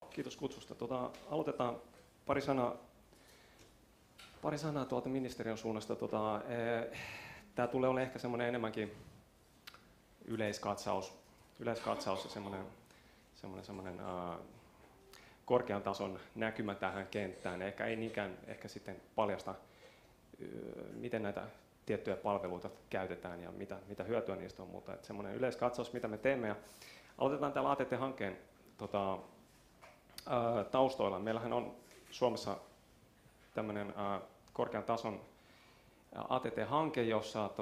kiitos kutsusta. Aloitetaan pari sanaa tuolta ministeriön suunnasta. Tämä tulee olemaan ehkä semmoinen enemmänkin yleiskatsaus ja semmoinen korkean tason näkymä tähän kenttään. Ei niinkään ehkä sitten paljasta, miten näitä tiettyjä palveluita käytetään ja mitä hyötyä niistä on, mutta semmoinen yleiskatsaus, mitä me teemme. Ja aloitetaan tällä ATT-hankkeen taustoilla. Meillähän on Suomessa tämmöinen korkean tason ATT-hanke, jossa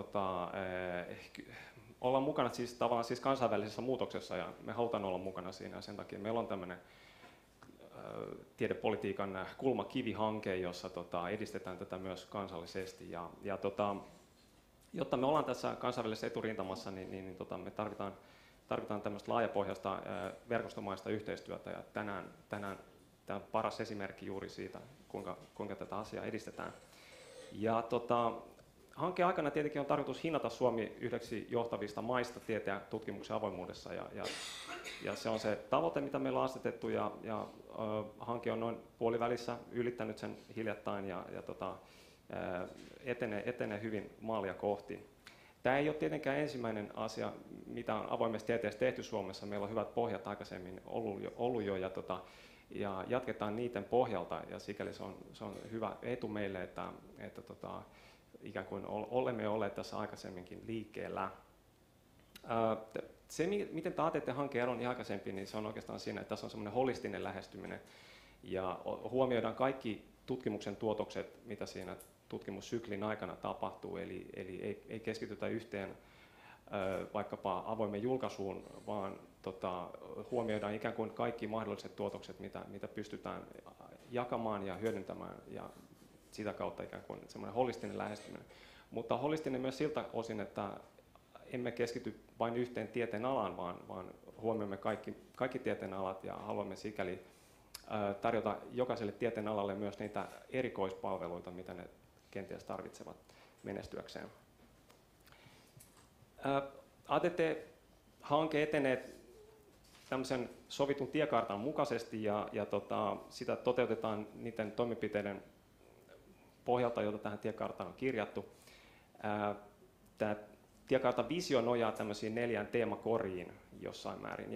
ollaan mukana tavallaan kansainvälisessä muutoksessa ja me halutaan olla mukana siinä ja sen takia meillä on tämmöinen tiedepolitiikan kulmakivihanke, jossa edistetään tätä myös kansallisesti. Jotta me ollaan tässä kansainvälisessä eturintamassa, niin me tarvitaan tämmöistä laajapohjaista verkostomaista yhteistyötä ja tänään tämä on paras esimerkki juuri siitä, kuinka tätä asiaa edistetään. Ja hankkeen aikana tietenkin on tarkoitus hinnata Suomi yhdeksi johtavista maista tieteen ja tutkimuksen avoimuudessa ja se on se tavoite, mitä meillä on asetettu ja hanke on noin puolivälissä ylittänyt sen hiljattain ja etenee hyvin maalia kohti. Tämä ei ole tietenkään ensimmäinen asia, mitä on avoimessa tieteessä tehty Suomessa. Meillä on hyvät pohjat aikaisemmin ollut jo ja jatketaan niiden pohjalta ja sikäli se on hyvä etu meille, että ikään kuin olemme olleet tässä aikaisemminkin liikkeellä. Se, miten tämä ATT-hanke on aikaisempi, niin se on oikeastaan siinä, että tässä on semmoinen holistinen lähestyminen ja huomioidaan kaikki tutkimuksen tuotokset, mitä siinä tutkimussyklin aikana tapahtuu, eli ei keskitytä yhteen vaikkapa avoimen julkaisuun, vaan huomioidaan ikään kuin kaikki mahdolliset tuotokset, mitä pystytään jakamaan ja hyödyntämään, ja sitä kautta ikään kuin semmoinen holistinen lähestyminen. Mutta holistinen myös siltä osin, että emme keskity vain yhteen tieteen alaan, vaan huomioimme kaikki tieteen alat ja haluamme sikäli tarjota jokaiselle tieteen alalle myös niitä erikoispalveluita, mitä ne kenties tarvitsevat menestyäkseen. ATT-hanke etenee tämmöisen sovitun tiekartan mukaisesti ja sitä toteutetaan niiden toimenpiteiden pohjalta, joita tähän tiekarttaan on kirjattu. Tämä tiekartan visio nojaa tämmöisiin 4 teemakoriin jossain määrin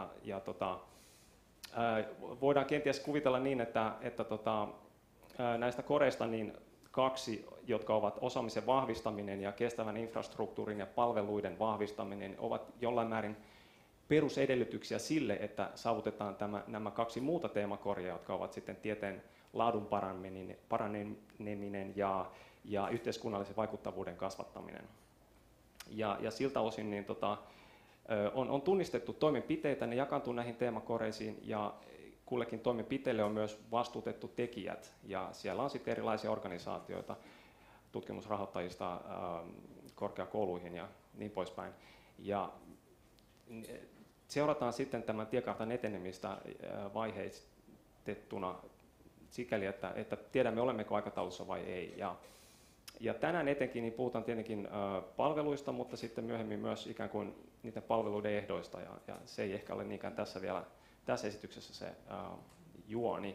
voidaan kenties kuvitella niin, että näistä koreista niin 2, jotka ovat osaamisen vahvistaminen ja kestävän infrastruktuurin ja palveluiden vahvistaminen, ovat jollain määrin perusedellytyksiä sille, että saavutetaan nämä 2 muuta teemakoria, jotka ovat sitten tieteen laadun paraneminen ja yhteiskunnallisen vaikuttavuuden kasvattaminen. Ja siltä osin niin on tunnistettu toimenpiteitä, ne jakaantuu näihin teemakoreisiin ja kullekin toimenpiteelle on myös vastuutettu tekijät ja siellä on sitten erilaisia organisaatioita tutkimusrahoittajista korkeakouluihin ja niin poispäin. Ja seurataan sitten tämän tiekartan etenemistä vaiheistettuna sikäli, että tiedämme olemmeko aikataulussa vai ei. Ja tänään etenkin niin puhutaan tietenkin palveluista, mutta sitten myöhemmin myös ikään kuin niiden palveluiden ehdoista ja se ei ehkä ole niinkään tässä esityksessä se juoni.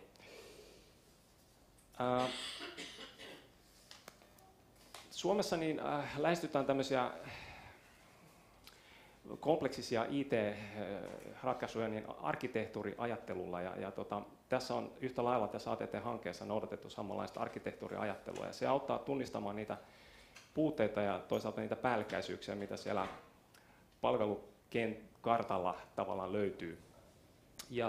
Suomessa niin lähestytään tämmöisiä kompleksisia IT-ratkaisuja niin arkkitehtuuriajattelulla ja tässä on yhtä lailla tässä ATT-hankkeessa noudatettu samanlaista arkkitehtuuriajattelua ja se auttaa tunnistamaan niitä puutteita ja toisaalta niitä päällekkäisyyksiä, mitä siellä palvelukartalla tavallaan löytyy. Ja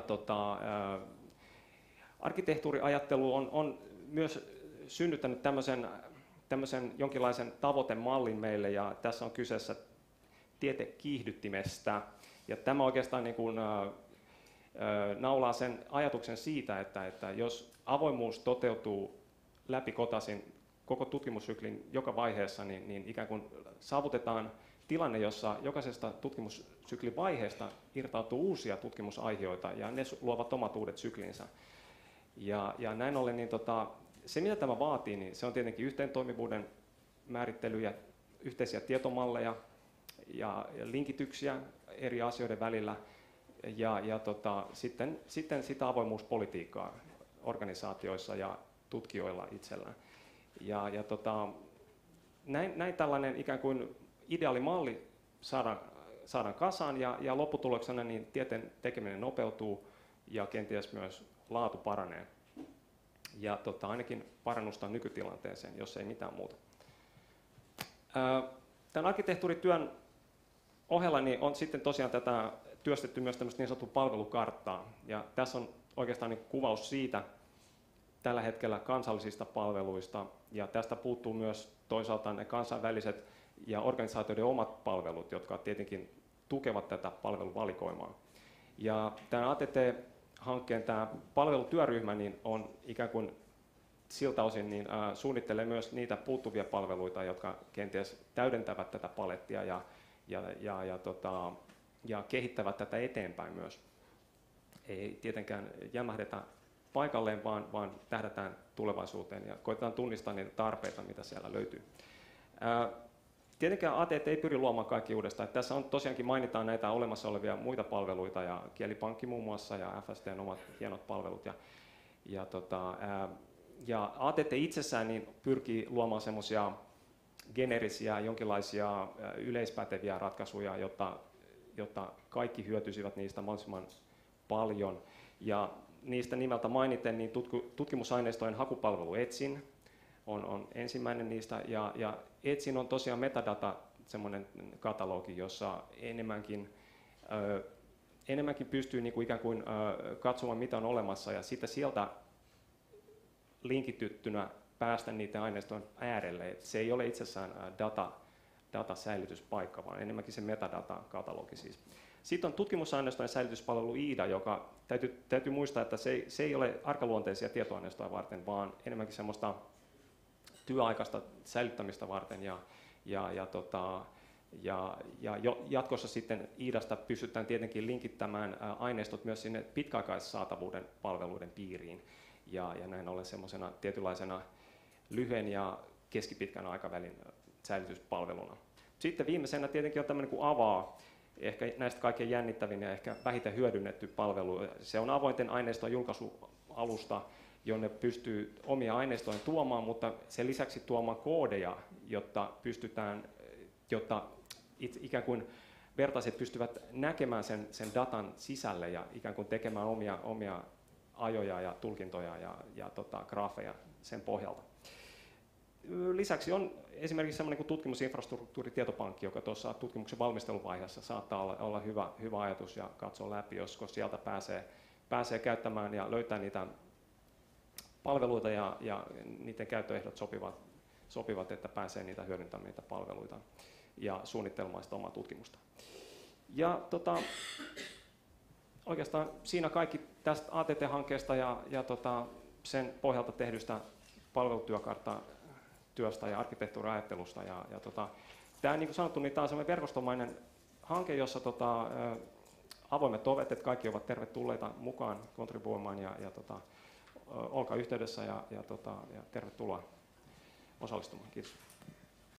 arkkitehtuuriajattelu on myös synnyttänyt tämmöisen jonkinlaisen tavoitemallin meille ja tässä on kyseessä tietekiihdyttimestä. Ja tämä oikeastaan niin kuin, naulaa sen ajatuksen siitä, että jos avoimuus toteutuu läpikotaisin koko tutkimussyklin joka vaiheessa, niin ikään kuin saavutetaan tilanne, jossa jokaisesta tutkimussyklin vaiheesta irtautuu uusia tutkimusaiheita ja ne luovat omat uudet syklinsä. Ja näin ollen niin se, mitä tämä vaatii, niin se on tietenkin yhteentoimivuuden määrittelyjä, yhteisiä tietomalleja ja linkityksiä eri asioiden välillä, sitten sitä avoimuuspolitiikkaa organisaatioissa ja tutkijoilla itsellään. Näin tällainen ikään kuin ideaalimalli saadaan kasaan ja lopputuloksena niin tieteen tekeminen nopeutuu ja kenties myös laatu paranee. Ja ainakin parannusta nykytilanteeseen, jos ei mitään muuta. Tämän arkkitehtuurityön ohella niin on sitten tosiaan tätä työstetty myös tämmöistä niin sanottua palvelukarttaa. Ja tässä on oikeastaan niin kuvaus siitä tällä hetkellä kansallisista palveluista. Ja tästä puuttuu myös toisaalta ne kansainväliset ja organisaatioiden omat palvelut, jotka tietenkin tukevat tätä palveluvalikoimaa. Ja tämän ATT-hankkeen tämä palvelutyöryhmä niin on ikään kuin siltä osin niin, suunnittelee myös niitä puuttuvia palveluita, jotka kenties täydentävät tätä palettia ja kehittävät tätä eteenpäin myös. Ei tietenkään jämähdetä paikalleen, vaan tähdätään tulevaisuuteen ja koitetaan tunnistaa niitä tarpeita, mitä siellä löytyy. Tietenkään ATT ei pyri luomaan kaikki uudestaan. Tässä on tosiaankin mainitaan näitä olemassa olevia muita palveluita ja Kielipankki muun muassa ja FST:n omat hienot palvelut. Ja ATT itsessään niin pyrkii luomaan semmoisia geneerisiä, jonkinlaisia yleispäteviä ratkaisuja, jotta kaikki hyötyisivät niistä mahdollisimman paljon. Ja niistä nimeltä mainiten niin tutkimusaineistojen hakupalvelu Etsin on ensimmäinen niistä. Ja Etsin on tosiaan metadata, semmoinen katalogi, jossa enemmänkin pystyy niin kuin ikään kuin katsomaan, mitä on olemassa, ja sitten sieltä linkityttynä päästä niiden aineistojen äärelle. Et se ei ole itsessään datasäilytyspaikka, vaan enemmänkin se metadata-katalogi siis. Sitten on tutkimusaineistojen säilytyspalvelu IIDA, joka täytyy muistaa, että se ei ole arkaluonteisia tietoaineistoja varten, vaan enemmänkin semmoista työaikaista säilyttämistä varten. Jatkossa sitten IIDAsta pystytään tietenkin linkittämään aineistot myös sinne pitkäaikaissaatavuuden palveluiden piiriin. Ja näin ollen semmoisena tietynlaisena lyhyen ja keskipitkän aikavälin säilytyspalveluna. Sitten viimeisenä tietenkin on tämmöinen kuin Avaa, ehkä näistä kaikkein jännittävin ja ehkä vähiten hyödynnetty palvelu. Se on avointen aineiston julkaisualusta, jonne pystyy omia aineistoja tuomaan, mutta sen lisäksi tuomaan koodeja, jotta ikään kuin vertaiset pystyvät näkemään sen datan sisälle ja ikään kuin tekemään omia ajoja ja tulkintoja ja graafeja sen pohjalta. Lisäksi on esimerkiksi sellainen kuin tutkimusinfrastruktuuritietopankki, joka tuossa tutkimuksen valmisteluvaiheessa saattaa olla hyvä ajatus ja katsoa läpi, josko sieltä pääsee käyttämään ja löytää niitä palveluita ja niiden käyttöehdot sopivat, että pääsee niitä hyödyntämään niitä palveluita ja suunnittelemaan sitä omaa tutkimusta. Ja oikeastaan siinä kaikki tästä ATT-hankkeesta ja sen pohjalta tehdystä palvelutyökarttatyöstä ja arkkitehtuuriajattelusta. Tämä, niin kuin sanottu, niin tämä on sellainen verkostomainen hanke, jossa avoimet ovet, että kaikki ovat tervetulleita mukaan kontribuoimaan ja olkaa yhteydessä ja tervetuloa osallistumaan. Kiitos.